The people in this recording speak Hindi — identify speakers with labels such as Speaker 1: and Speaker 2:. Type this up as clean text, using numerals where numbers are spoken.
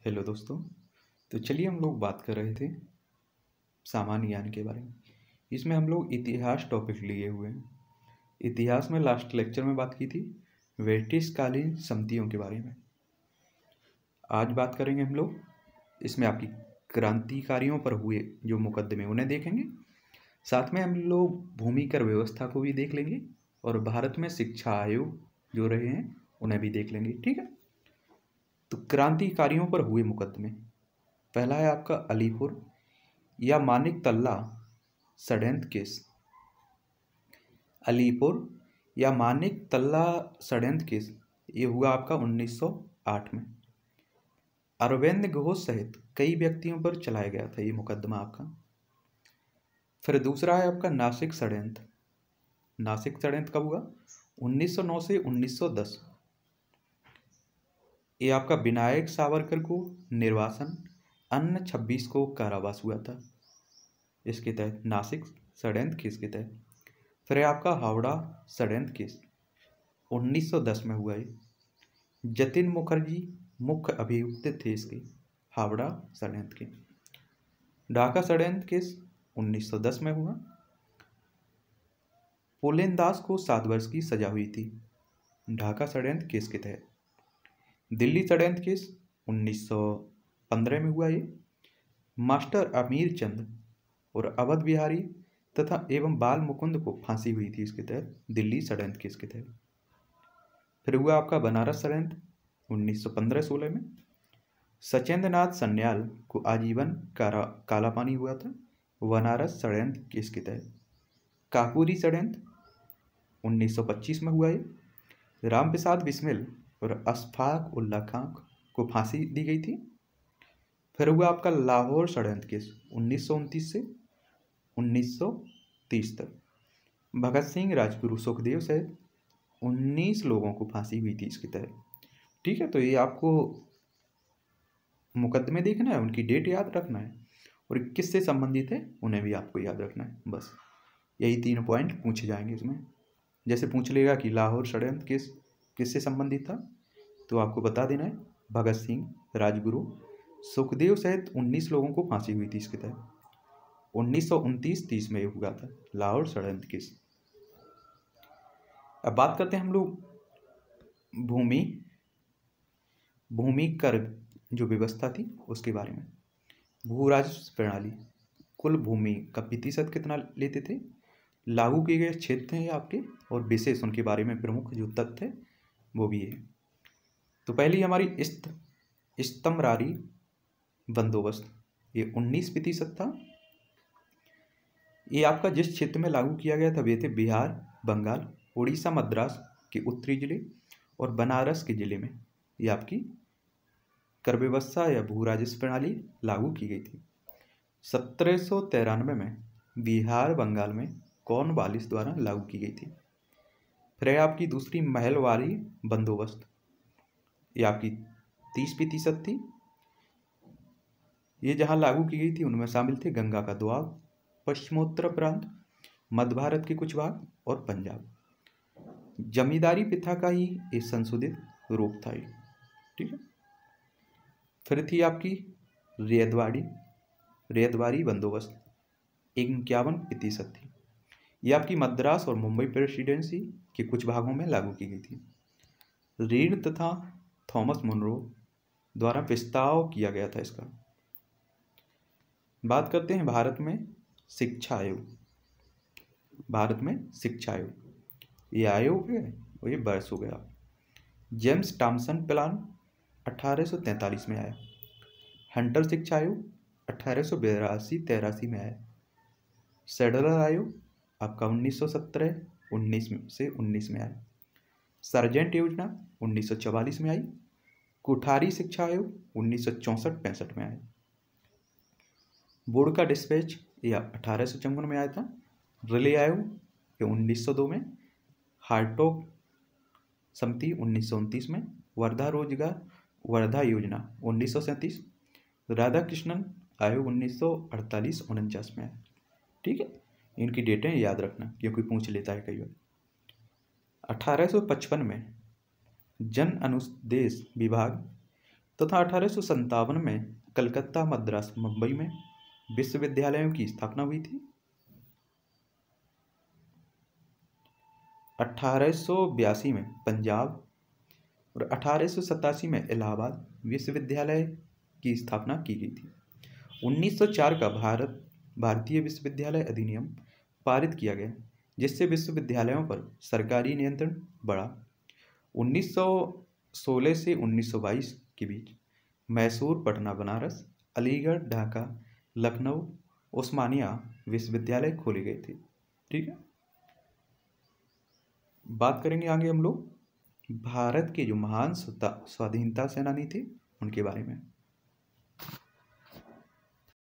Speaker 1: हेलो दोस्तों। तो चलिए हम लोग बात कर रहे थे सामान्य ज्ञान के बारे में। इसमें हम लोग इतिहास टॉपिक लिए हुए हैं। इतिहास में लास्ट लेक्चर में बात की थी ब्रिटिशकालीन समितियों के बारे में। आज बात करेंगे हम लोग इसमें आपकी क्रांतिकारियों पर हुए जो मुकदमे उन्हें देखेंगे। साथ में हम लोग भूमि कर व्यवस्था को भी देख लेंगे और भारत में शिक्षा आयोग जो रहे हैं उन्हें भी देख लेंगे। ठीक है, तो क्रांतिकारियों पर हुए मुकदमे। पहला है आपका अलीपुर या मानिक तल्ला षड्यंत्र केस। अलीपुर या मानिक तल्ला षड्यंत्र केस ये हुआ आपका 1908 में। अरविंद घोष सहित कई व्यक्तियों पर चलाया गया था ये मुकदमा आपका। फिर दूसरा है आपका नासिक षड्यंत्र। नासिक षड्यंत्र कब हुआ? 1909 से 1910। ये आपका विनायक सावरकर को निर्वासन, अन्य 26 को कारावास हुआ था इसके तहत, नासिक षड्यंत्र केस के तहत। फिर है आपका हावड़ा षड्यंत्र केस 1910 में हुआ है। जतिन मुखर्जी मुख्य अभियुक्त थे इसके हावड़ा षड्यंत्र के। ढाका षड्यंत्र केस 1910 में हुआ। पुलेनदास को 7 वर्ष की सजा हुई थी ढाका षड्यंत्र केस के तहत। दिल्ली षड्यंत्र केस 1915 में हुआ ये। मास्टर अमीर चंद और अवध बिहारी तथा एवं बाल मुकुंद को फांसी हुई थी इसके तहत, दिल्ली षड्यंत्र केस के तहत। फिर हुआ आपका बनारस षड्यंत्र 1915-16 में। सचेंद्र नाथ सन्याल को आजीवन काला पानी हुआ था बनारस षड्यंत्र केस के तहत। काकोरी षड्यंत्र 1925 में हुआ ये। रामप्रसाद बिस्मिल और अशफाक उल्ला खां को फांसी दी गई थी। फिर हुआ आपका लाहौर षड्यंत्र केस 1929 से 1930 तक। भगत सिंह, राजगुरु, सुखदेव सहित 19 लोगों को फांसी हुई थी इसके तहत। ठीक है, तो ये आपको मुकदमे देखना है, उनकी डेट याद रखना है और किससे संबंधित है उन्हें भी आपको याद रखना है। बस यही 3 पॉइंट पूछे जाएंगे इसमें। जैसे पूछ लेगा कि लाहौर षड्यंत्र केस किससे संबंधित था, तो आपको बता देना है भगत सिंह, राजगुरु, सुखदेव सहित 19 लोगों को फांसी हुई थी इसके तहत। 1929-30 में हुआ था लाहौर षड्यंत्र केस। अब बात करते हैं हम लोग भूमि कर जो व्यवस्था थी उसके बारे में। भू राजस्व प्रणाली कुल भूमि का प्रतिशत कितना लेते थे, लागू किए गए क्षेत्र हैं आपके और विशेष उनके बारे में प्रमुख जो तथ्य है वो भी है। तो पहली हमारी इस्तमरारी बंदोबस्त ये 19% था। ये आपका जिस क्षेत्र में लागू किया गया था वे थे बिहार, बंगाल, उड़ीसा, मद्रास के उत्तरी जिले और बनारस के जिले में ये आपकी कर व्यवस्था या भू राजस्व प्रणाली लागू की गई थी। 1793 में बिहार, बंगाल में कॉर्नवालिस द्वारा लागू की गई थी। फिर आपकी दूसरी महलवारी बंदोबस्त ये आपकी 30% थी। ये जहाँ लागू की गई थी उनमें शामिल थे गंगा का दोआब, पश्चिमोत्तर प्रांत, मध्य भारत के कुछ भाग और पंजाब। जमींदारी प्रथा का ही एक संशोधित रूप था ये। ठीक है, फिर थी आपकी रेदवारी बंदोबस्त 51% थी। ये आपकी मद्रास और मुंबई प्रेसिडेंसी के कुछ भागों में लागू की गई थी। रीड तथा थॉमस मुनरो द्वारा प्रस्ताव किया गया था इसका। बात करते हैं भारत में शिक्षा आयोग। भारत में शिक्षा आयोग ये आयोग है और ये वर्ष हो गया। जेम्स टॉमसन प्लान 1843 में आया। हंटर शिक्षा आयोग 1882-83 में आया। सेडलर आयोग आपका 1917-19 से 19 में आया। सर्जेंट योजना 1944 में आई। कोठारी शिक्षा आयोग 1964-65 में आया। बोर्ड का डिस्पैच यह 1854 में आया था। रिले आयोग ये 1902 में। हार्टोग समिति 1929 में। वर्धा योजना 1937। राधा कृष्णन आयोग 1948-49 में आया। ठीक है, इनकी डेटें याद रखना क्योंकि पूछ लेता है कई बार। 1855 में जन अनुदेश विभाग तथा 1857 में कलकत्ता, मद्रास, मुंबई में विश्वविद्यालयों की स्थापना हुई थी। 1882 में पंजाब और 1887 में इलाहाबाद विश्वविद्यालय की स्थापना की गई थी। 1904 का भारतीय विश्वविद्यालय अधिनियम पारित किया गया, जिससे विश्वविद्यालयों पर सरकारी नियंत्रण बढ़ा। 1916 से 1922 के बीच मैसूर, पटना, बनारस, अलीगढ़, ढाका, लखनऊ, उस्मानिया विश्वविद्यालय खोले गए थे। ठीक है, बात करेंगे आगे हम लोग भारत के जो महान स्वाधीनता सेनानी थे उनके बारे में।